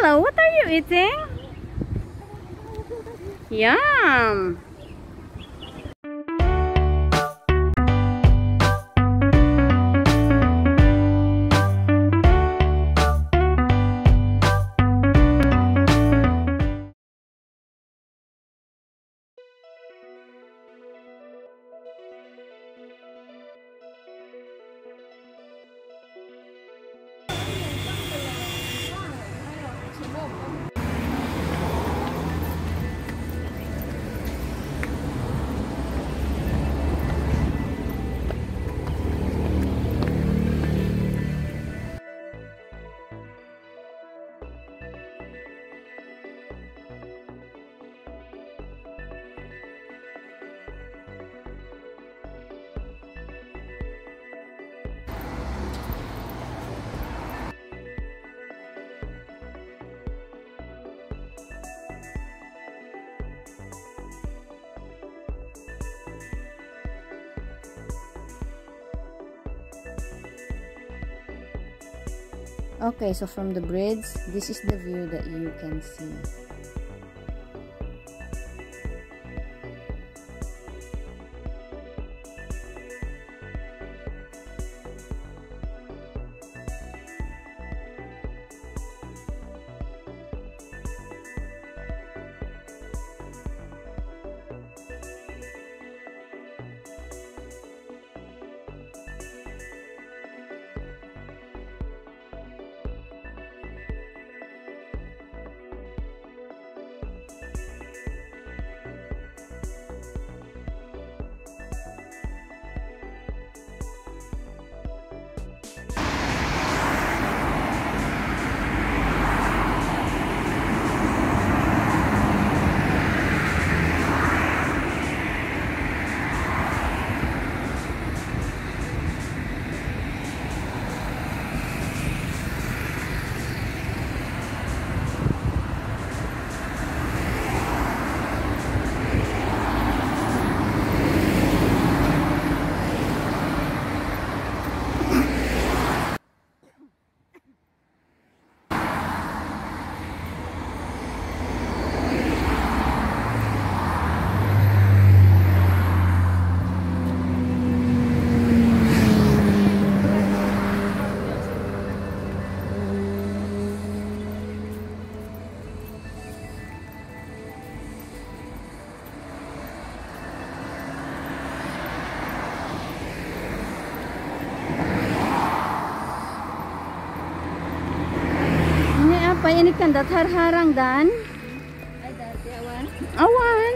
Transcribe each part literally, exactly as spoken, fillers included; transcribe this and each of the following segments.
Hello, what are you eating? Yum! Okay, so from the bridge, this is the view that you can see. Apa ini kan datar harang dan ay dati awan awan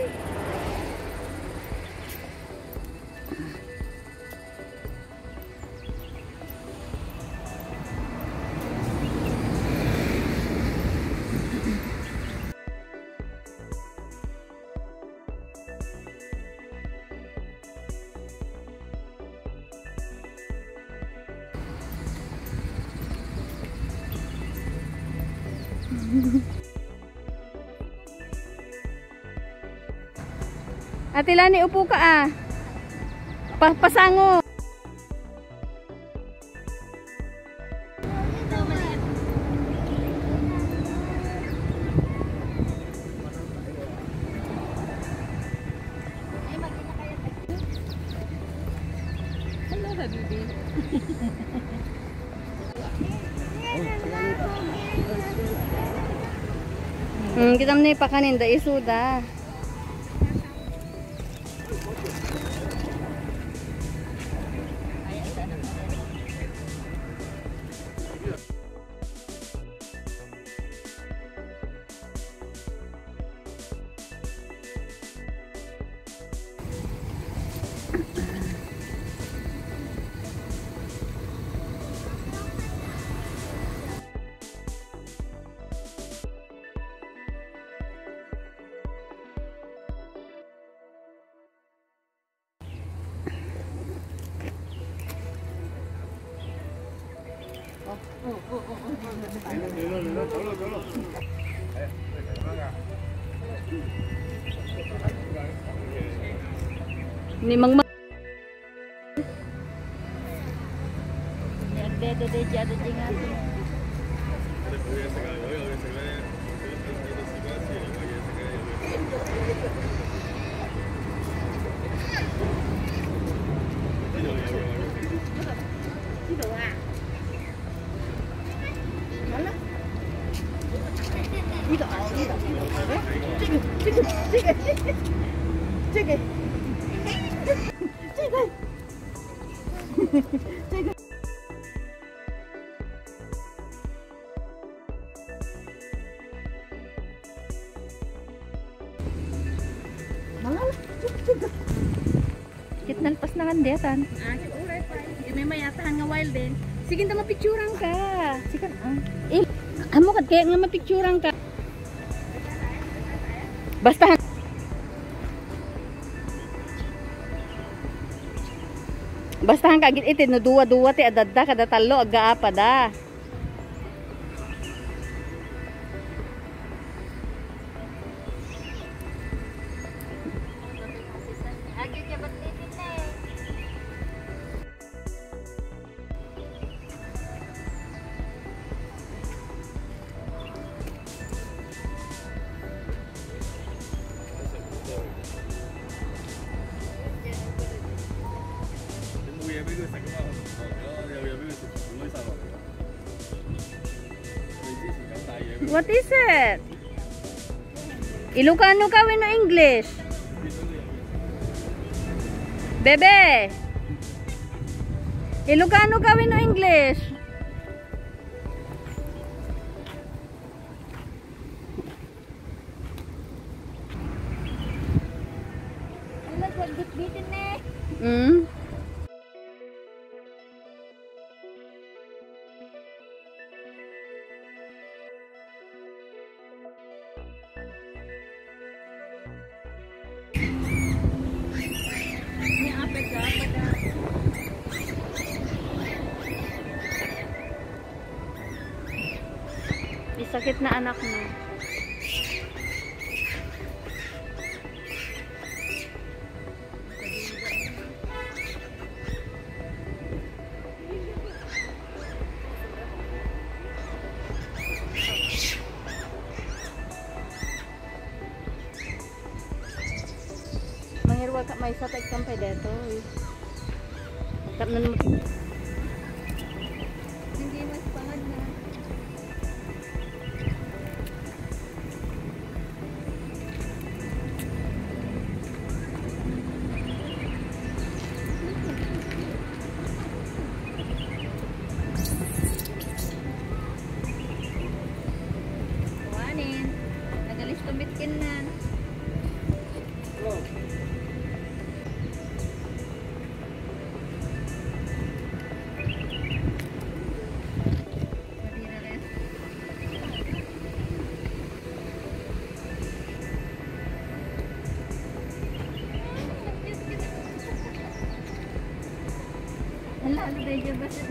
Ate Lani, upo ka ah. Pa pasango. Hello, Habibi. Hmm, kita muna ipakanin da isuda. Ni mang Dede dede jatuh jingat. Sige. Sige. Sige. Sige. Kit nalpas na kan detan. Ah, uray pa. May mayatahan nga wild din. Sige na mapicturean ka. Sige ah. Eh, amo kad kaya nga mapicturean ka. Basta Basta hang kagit iti no duwa-duwa ti adadda kada talo aga-apa da. What is it? Ilocano ka no English? Bebe. Ilocano ka no English? Hmm. May sakit na anak mo. Mangirwa ka may satak kampay dito. Tap na naman. Hindi mas pangad na. Kuhanin. Nagalis tumitkin na. Hello. Hala, ano ba yung basta?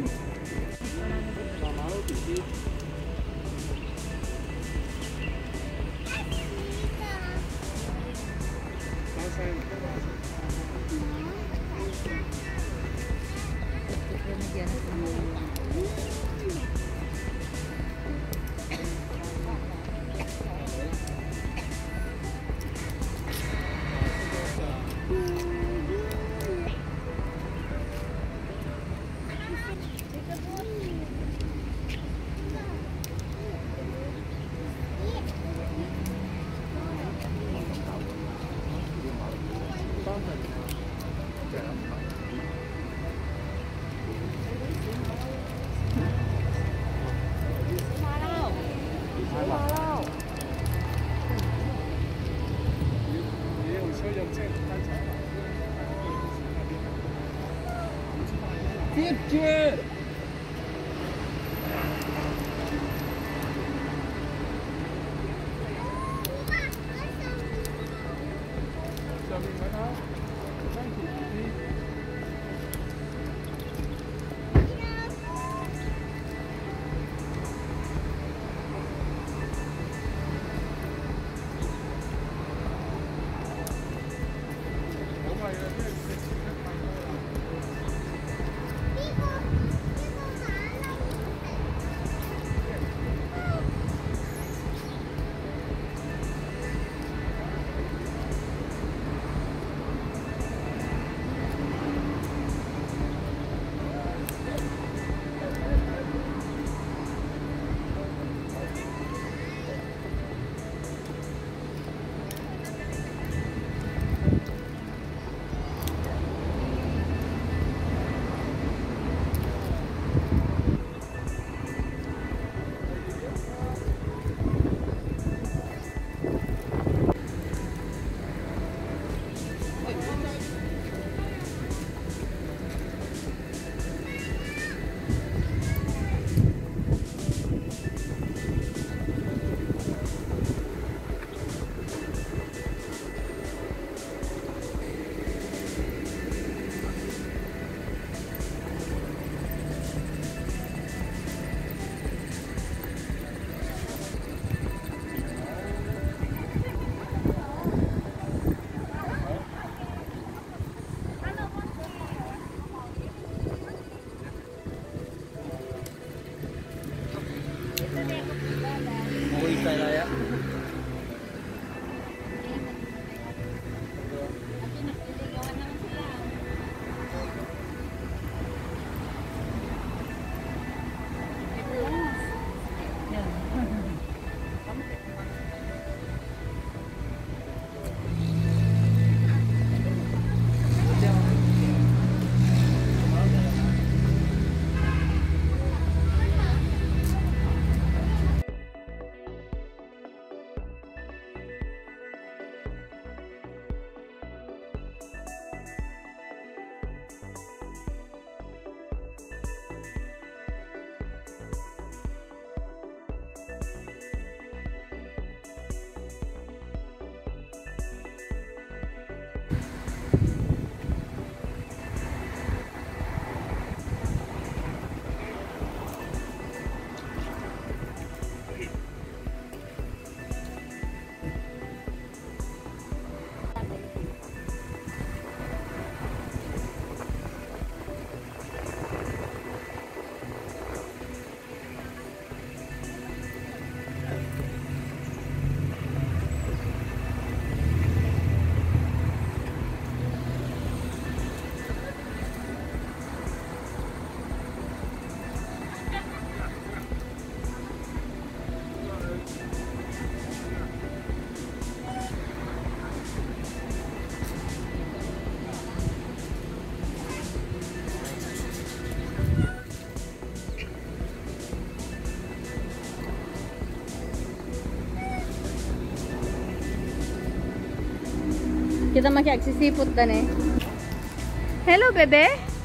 tiếp chưa? Kita makiagsisipot dan eh. Hello, bebe.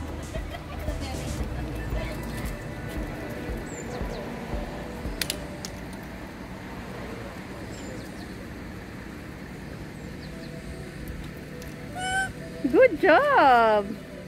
Good job.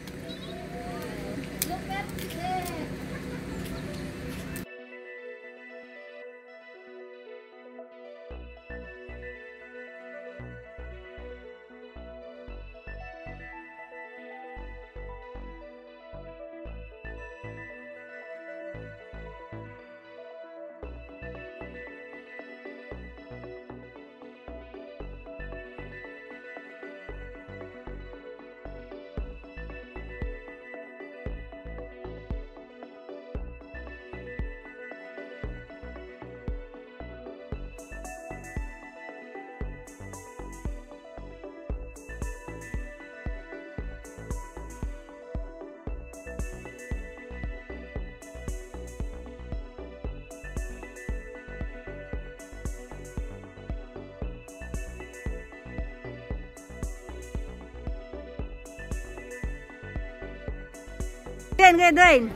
Dwayne, kaya Dwayne.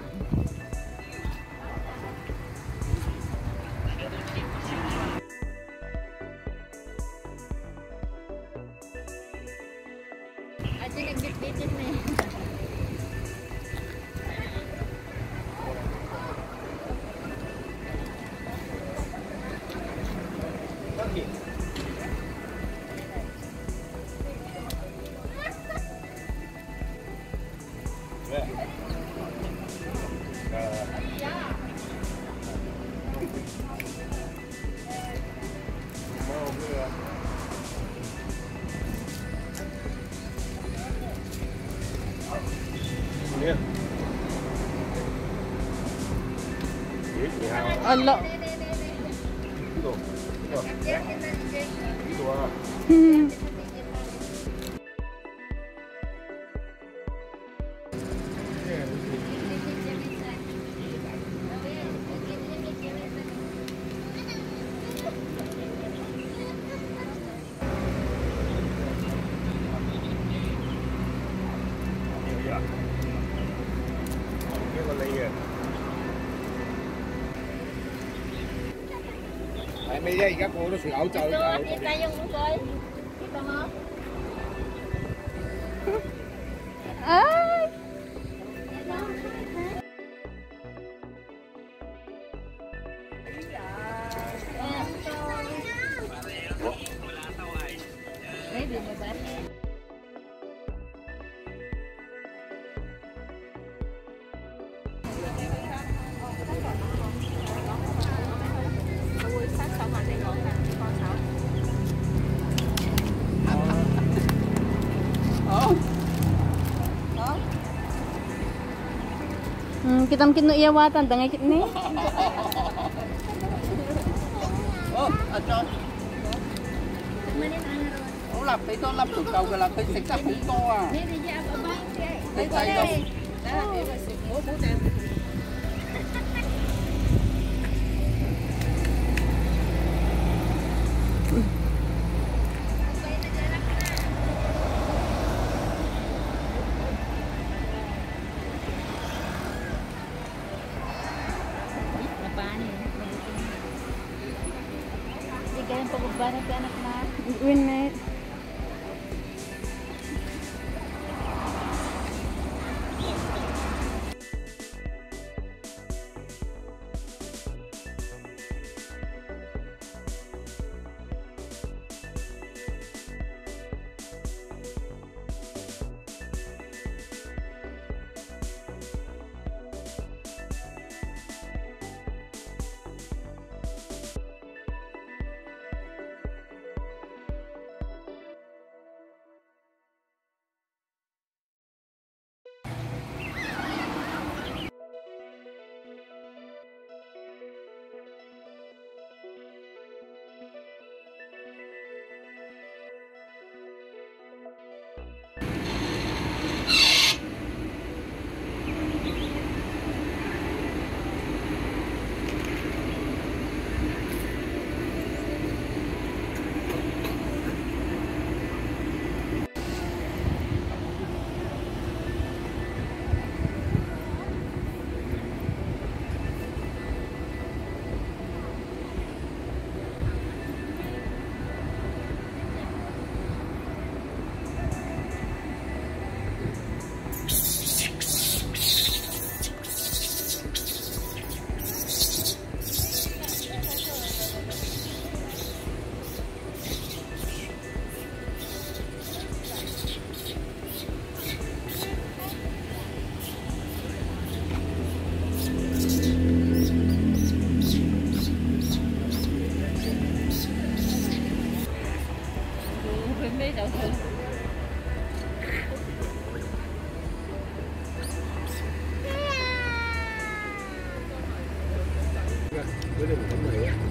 Aja nagdit-ditin na eh. Allah. Itu. Itu ah. Tại bây giờ các cô nó sự ảo trời. Kita yung usoy. Kita mo. Ay. Ready mo ba? Hmm, kita mungkin no iyawatan tangay kit ni. Oh, acho. Ông làm tí to làm tụt cầu là tí xịt ra cũng to à. Tí tay đâu. Kaya pagbabanat ka anak na. Win mate.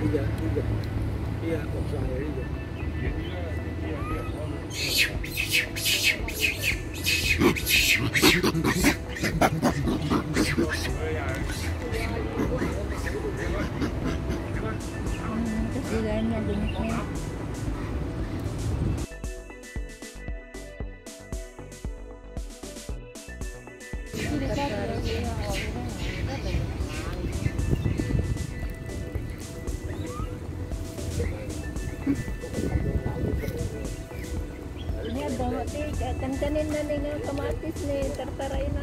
giờ, đi giờ. Đi giờ, một xoài rồi đi giờ. Kasigannya bunganya. Ini ada mati kan-kanin na ning kamatis ni tartaray na.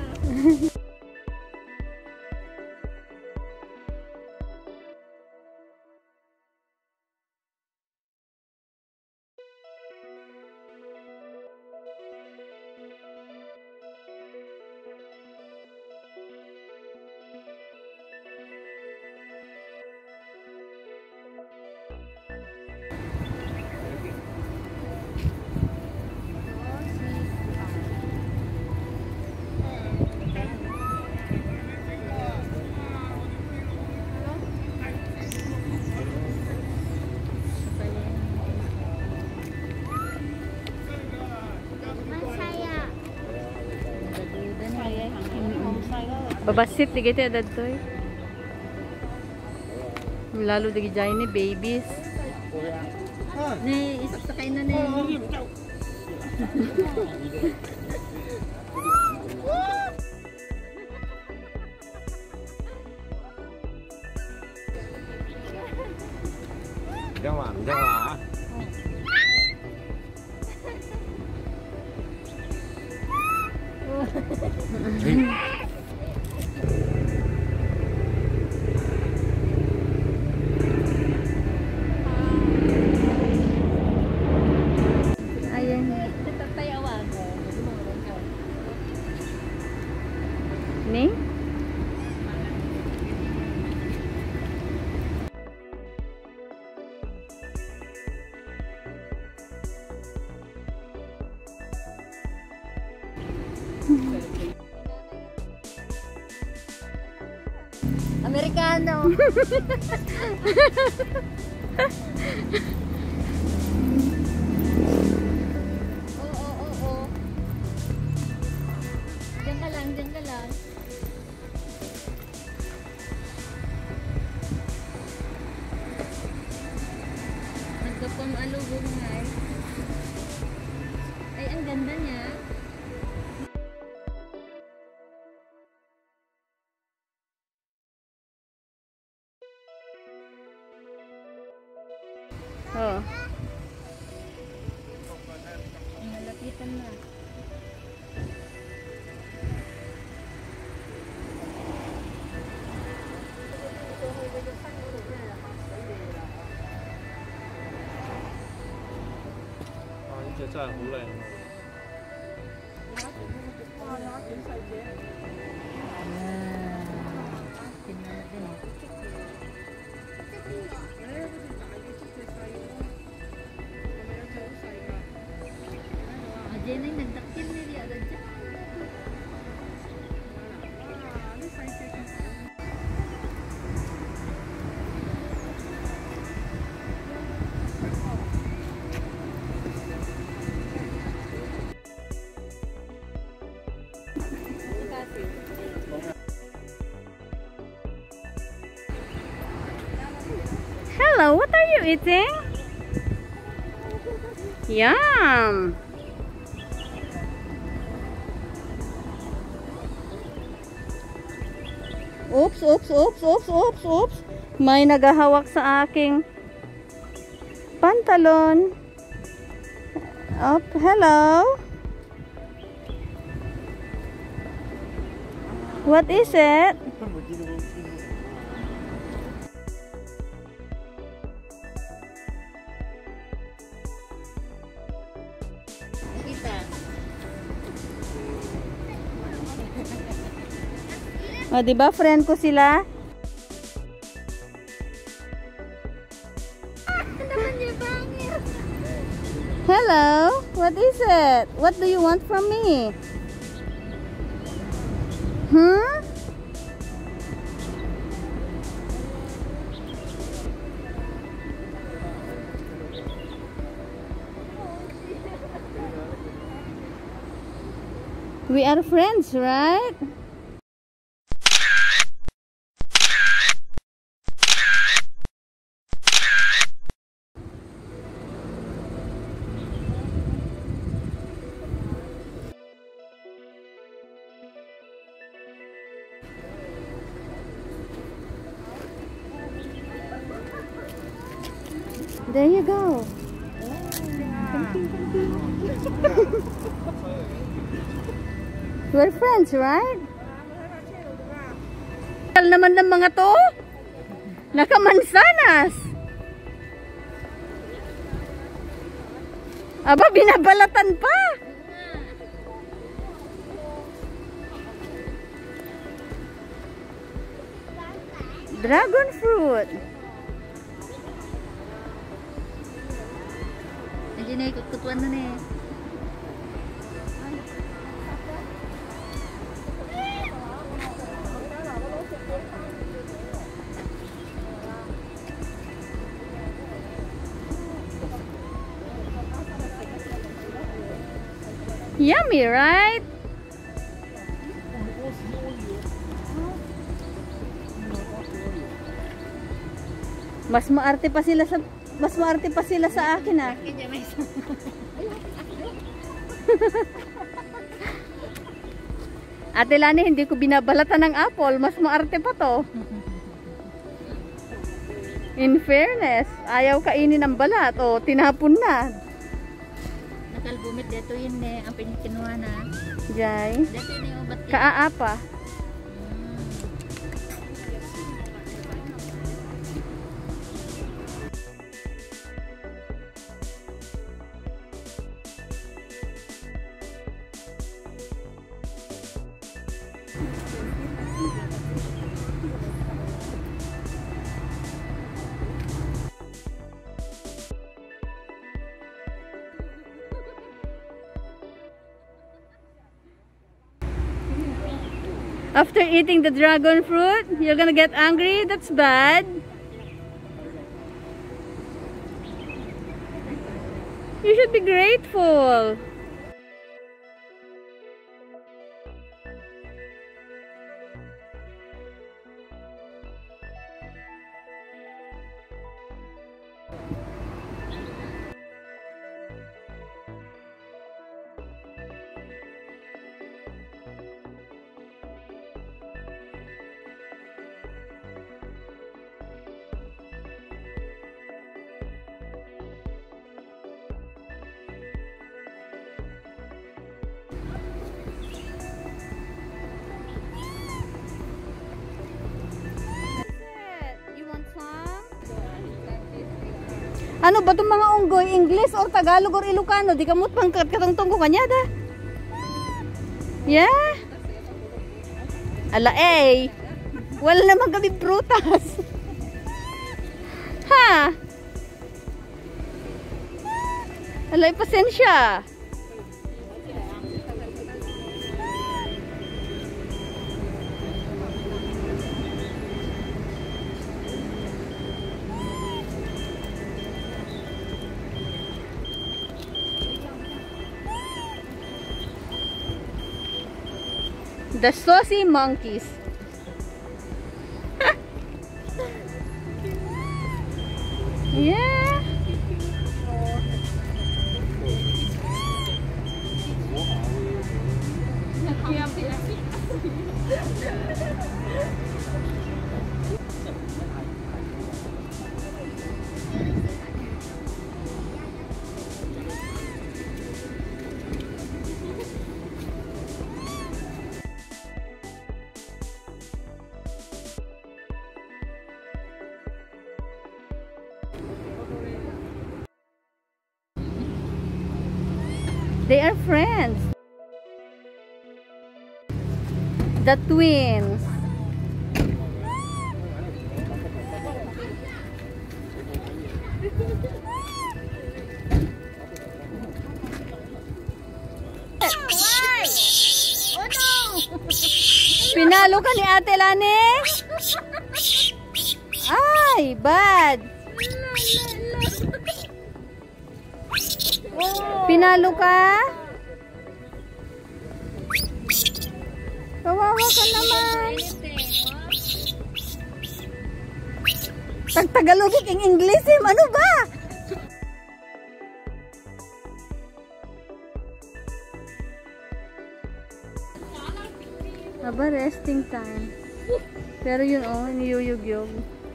Babasit di kita ada toy. Lalo di jay ni babies. Ni isasakay na ni. Jangan, jangan. Ni? Americano. Oo, oo, oo. Diyan ka lang, diyan ka lang. Nagkapang alubong nga eh. Ay, ang ganda niya. Oh. Malapitan na. Ah, 这真係好靚。 Diyan ay nagdakil nila ada dyan. Hello, what are you eating? Yum! Oops, oops, oops, oops, oops, oops. May nagahawak sa aking pantalon. Up, hello. What is it? O, diba friend ko sila? Hello, what is it? What do you want from me? Hmm? We are friends, right? There you go. We're friends, right? Tal naman ng mga to. Nakamansanas. Aba, binabalatan pa. Dragon fruit. Nandiyan na ikut-kutuan na eh. Yummy, right? Mas maarte pa sila sa mas maarte pa sila sa akin ah. Ate Lani, hindi ko binabalatan ng apple, mas maarte pa to. In fairness, ayaw kainin ng balat o tinapon na. Nakalbumit dito yun eh, ang pinikinuha na. Jay. Dito yun yung ubat. Kaaapa. After eating the dragon fruit, you're gonna get angry? That's bad. You should be grateful. Ano ba itong mga unggoy? English or Tagalog or Ilocano? Di kamot pang katungtong ko kanya da. Yeah? Ala eh. Wala naman kami prutas. Ha? Ala, pasensya. The saucy monkeys. Yeah. They are friends. The twins. Pinalo ka ni Ate Lani? Ay, bad. Pinalo ka? Kawawa ka naman. Tag-Tagalogik ang English eh. Ano ba? Aba, resting time. Pero yun oh, niyuyug-yug.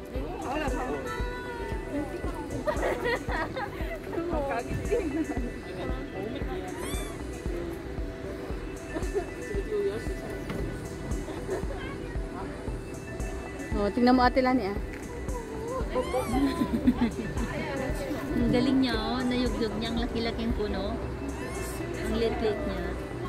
Oh, tingnan mo ate Lani ah. Ang galing niya, oh. Nayugyug niya ang laki-laking puno. Ang lit-lit niya.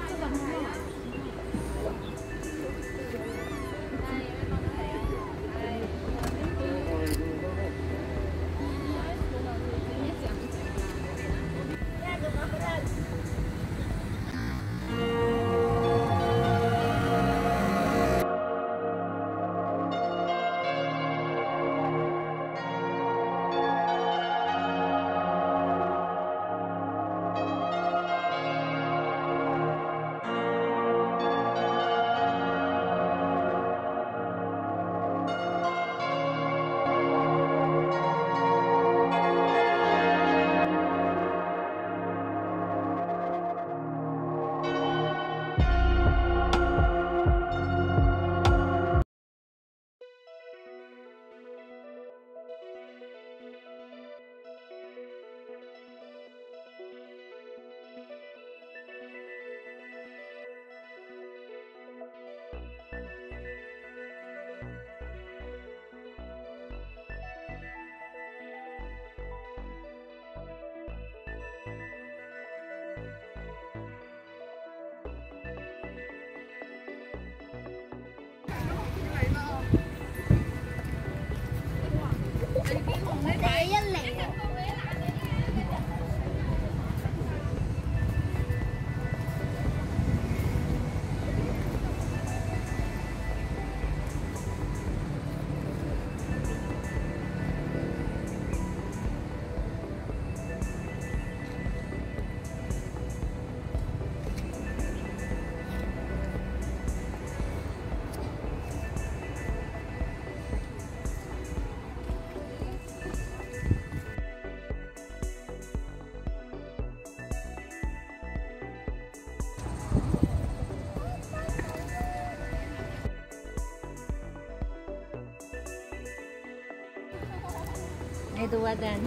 Ay, duwadan.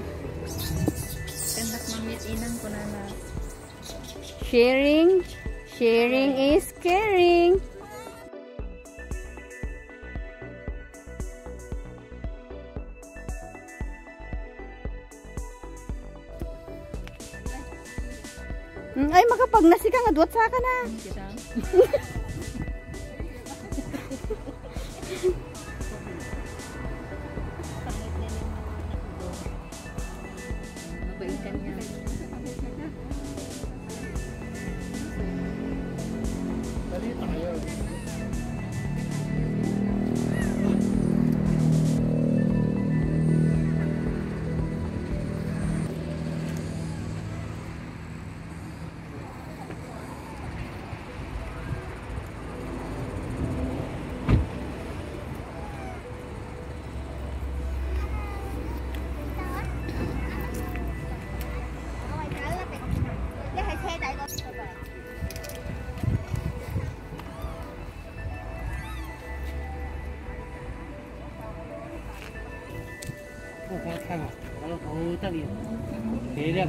Kandak mamit inang ko na na. Sharing, sharing is caring. Ay, makapagnasi ka nga, duwat sa ka na. Mabaikan niya. Dali tayo. 看看，完了从这里别这个。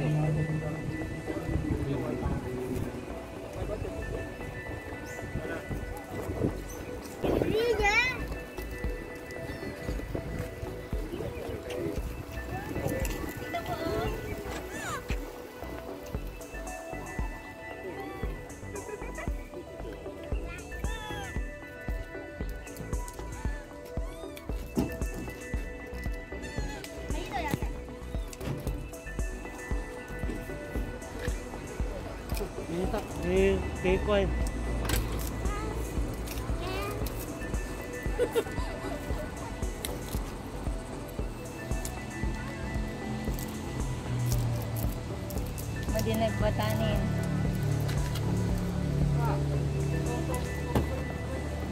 Đi, đi quay. Madinag batanin.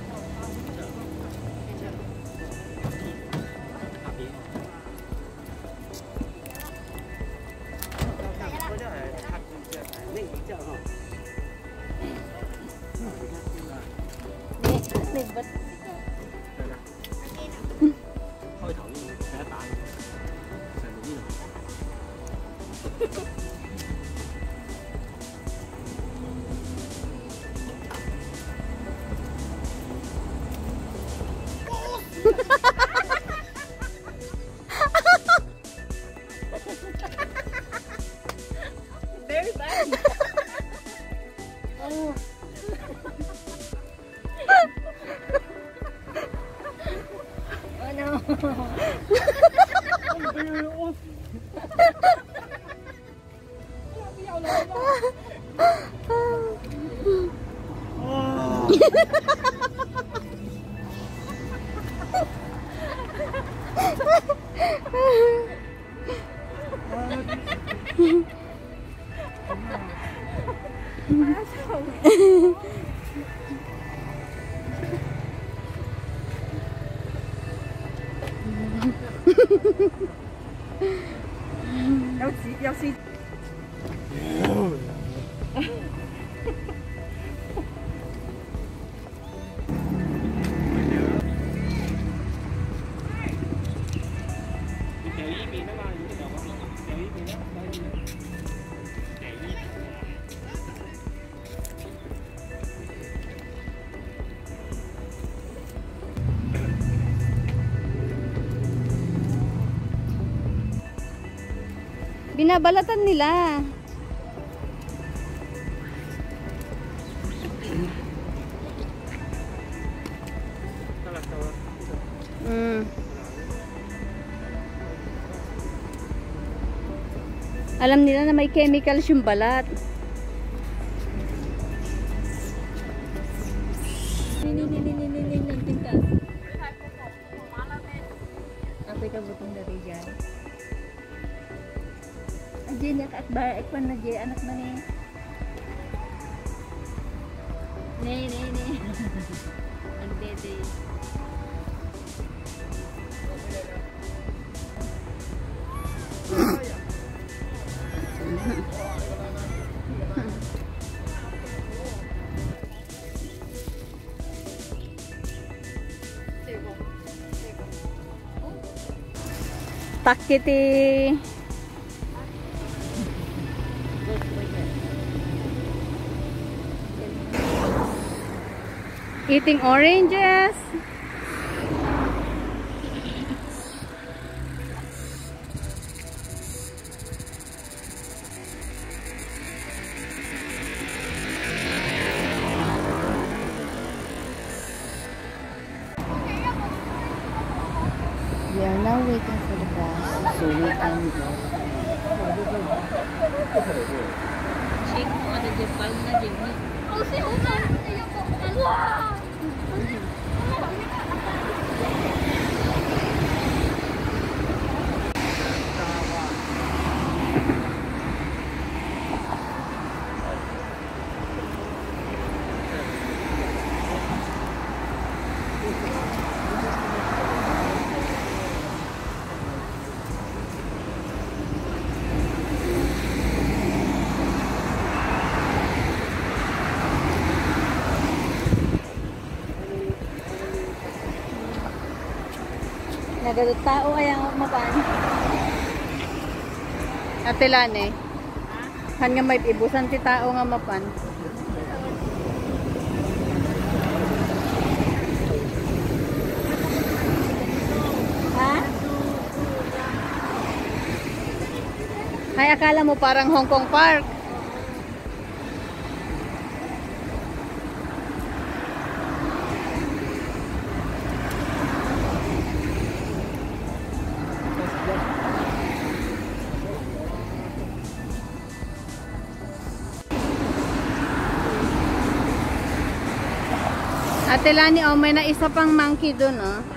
有時有時。Binabalatan nila. Mm. Alam nila na may chemicals yung balat. Ako'y kabutong dari dyan. Ajin ya at bar ekwan na jay anak man eh. Ne ne ne. Ang dede. Takiti. Eating oranges. We are now waiting for the bus, so we can go. Shake mo ada jepal na jeng. Oh si Uma. Wow. Nagadot tao ay ang mapan. Ate Lane. Han nga may ibusan ti tao nga mapan. Ha? Ay akala mo parang Hong Kong Park. Ate Lani, oh, may na isa pang monkey dun, oh.